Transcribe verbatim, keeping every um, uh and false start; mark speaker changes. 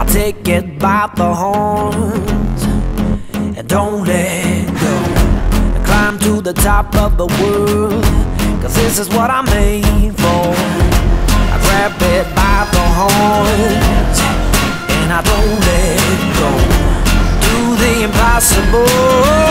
Speaker 1: I'll take it by the horns and don't let go. And climb to the top of the world, 'cause this is what I'm made for. I grab it by the horns and I don't let go. Do the impossible.